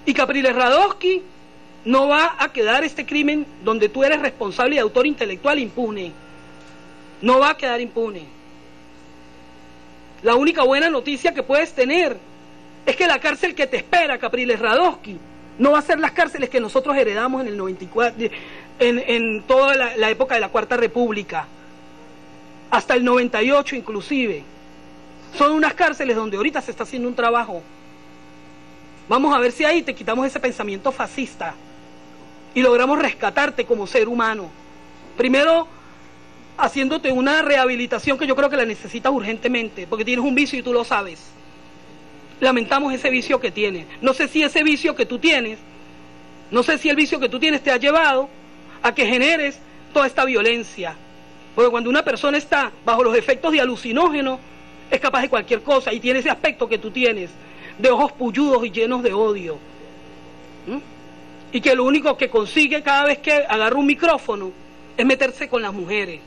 Y Capriles Radosky no va a quedar este crimen donde tú eres responsable y autor intelectual impune. No va a quedar impune. La única buena noticia que puedes tener es que la cárcel que te espera, Capriles Radosky, no va a ser las cárceles que nosotros heredamos en el 94, en toda la época de la Cuarta República, hasta el 98 inclusive. Son unas cárceles donde ahorita se está haciendo un trabajo. Vamos a ver si ahí te quitamos ese pensamiento fascista y logramos rescatarte como ser humano. Primero, haciéndote una rehabilitación que yo creo que la necesitas urgentemente, porque tienes un vicio y tú lo sabes. Lamentamos ese vicio que tienes. No sé si ese vicio que tú tienes, no sé si el vicio que tú tienes te ha llevado a que generes toda esta violencia. Porque cuando una persona está bajo los efectos de alucinógenos, es capaz de cualquier cosa y tiene ese aspecto que tú tienes, de ojos pulludos y llenos de odio. Y que lo único que consigue cada vez que agarra un micrófono es meterse con las mujeres.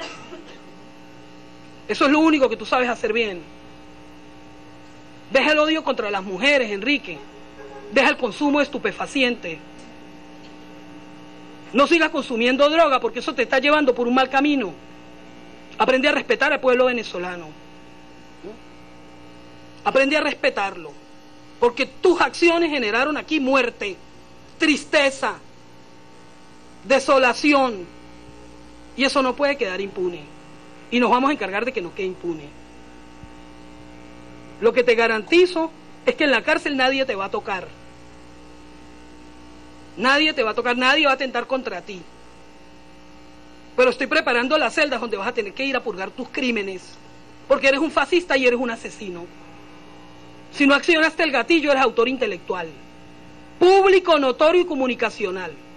Eso es lo único que tú sabes hacer bien. Deja el odio contra las mujeres, Enrique. Deja el consumo de estupefacientes. No sigas consumiendo droga porque eso te está llevando por un mal camino. Aprende a respetar al pueblo venezolano. Aprende a respetarlo. Porque tus acciones generaron aquí muerte, tristeza, desolación. Y eso no puede quedar impune. Y nos vamos a encargar de que no quede impune. Lo que te garantizo es que en la cárcel nadie te va a tocar. Nadie te va a tocar, nadie va a atentar contra ti. Pero estoy preparando las celdas donde vas a tener que ir a purgar tus crímenes. Porque eres un fascista y eres un asesino. Si no accionaste el gatillo, eres autor intelectual. Público, notorio y comunicacional.